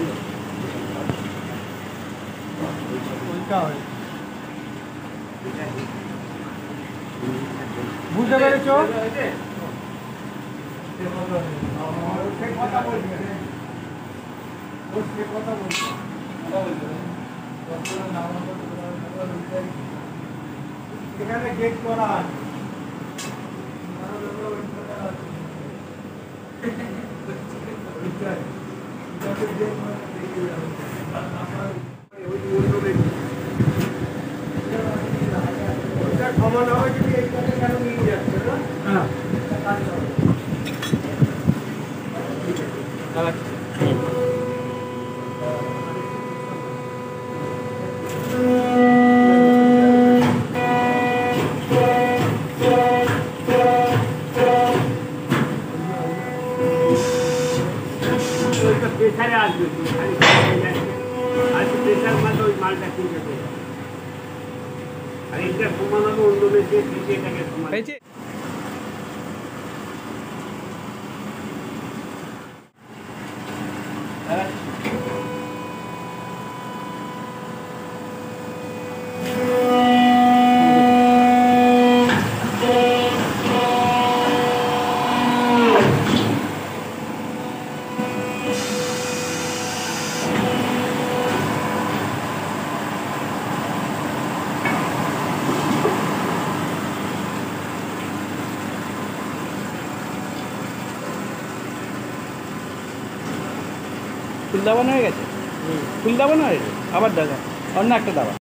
বুঝতে পেরেছ? এখানে গেট করা আছে। ক্ষমা না হয় যদি এইখানে কেন নিয়ে যাচ্ছে না? হ্যাঁ প্রেসারে আসবে আজকে প্রেসার মাঝে ওই মালটা কিনতে হবে আর এটা সমান হবে অন্য দেশে এটাকে সমান ফুল দাবানো হয়ে গেছে, ফুল দাবানো হয়ে গেছে, আবার দেখা অন্য একটা দাবা।